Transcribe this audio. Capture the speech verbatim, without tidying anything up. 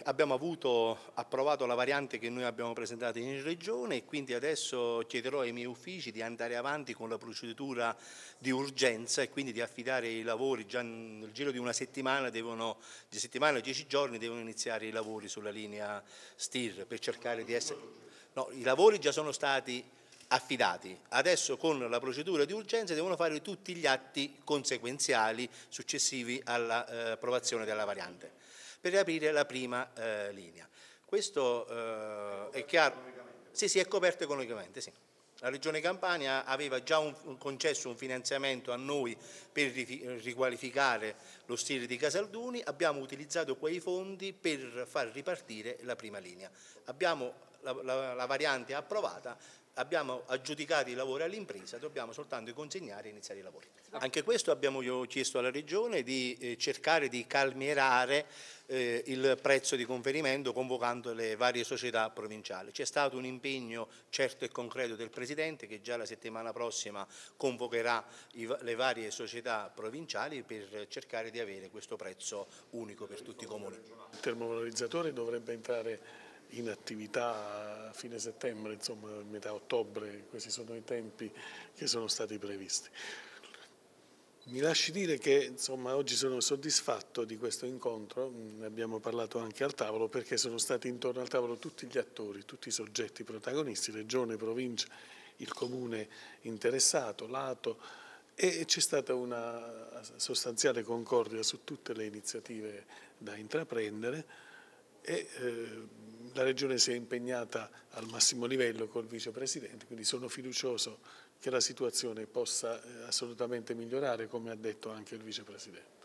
abbiamo avuto approvato la variante che noi abbiamo presentato in Regione e quindi adesso chiederò ai miei uffici di andare avanti con la procedura di urgenza e quindi di affidare i lavori. Già nel giro di una settimana, devono, di settimana o dieci giorni devono iniziare i lavori sulla linea S T I R per cercare di essere... No, i lavori già sono stati affidati, adesso con la procedura di urgenza devono fare tutti gli atti conseguenziali successivi all'approvazione della variante per riaprire la prima eh, linea. Questo eh, è chiaro? Sì, sì, è coperto economicamente, sì. La Regione Campania aveva già un, un concesso un finanziamento a noi per riqualificare lo S T I R di Casalduni, abbiamo utilizzato quei fondi per far ripartire la prima linea. Abbiamo la, la, la variante approvata, abbiamo aggiudicato i lavori all'impresa, dobbiamo soltanto consegnare e iniziare i lavori. Anche questo abbiamo chiesto alla Regione di eh, cercare di calmierare eh, il prezzo di conferimento convocando le varie società provinciali. C'è stato un impegno certo e concreto del Presidente che già la settimana prossima convocherà i, le varie società provinciali per cercare di avere questo prezzo unico per tutti i comuni. Il termovalorizzatore dovrebbe entrare in attività a fine settembre, insomma metà ottobre, questi sono i tempi che sono stati previsti. Mi lasci dire che insomma, oggi sono soddisfatto di questo incontro, ne abbiamo parlato anche al tavolo, perché sono stati intorno al tavolo tutti gli attori, tutti i soggetti protagonisti, Regione, Provincia, il Comune interessato, l'Ato, e c'è stata una sostanziale concordia su tutte le iniziative da intraprendere e eh, la Regione si è impegnata al massimo livello col Vicepresidente, quindi sono fiducioso che la situazione possa assolutamente migliorare, come ha detto anche il Vicepresidente.